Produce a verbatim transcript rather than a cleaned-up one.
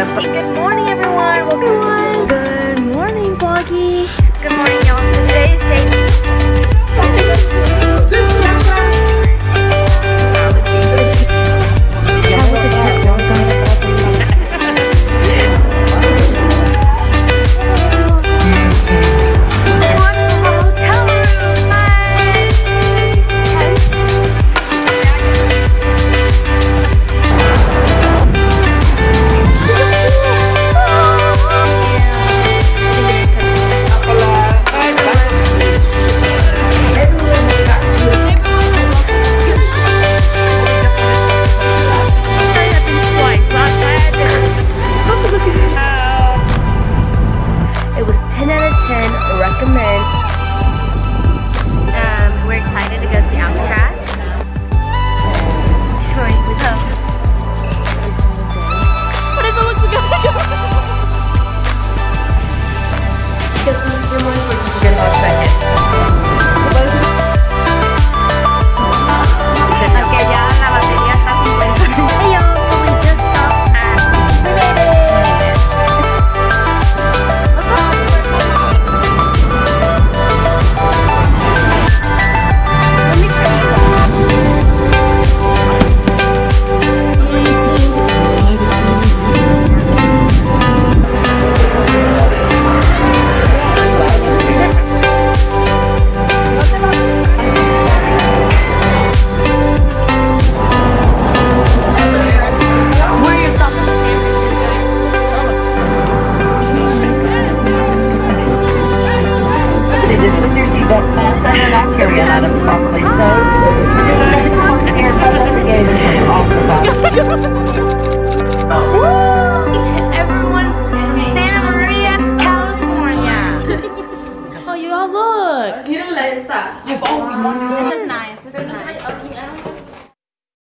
Good morning, everyone. Welcome. Good morning, Vloggy. Good morning, y'all. So today is day. Recommend. Um, we're excited to go see Alcatraz. Sure, so. What does it look like? Your morning was good for a second. Okay, ya la batería está cincuenta. Hey y'all, so we just stopped at out of properly so air off the bottom.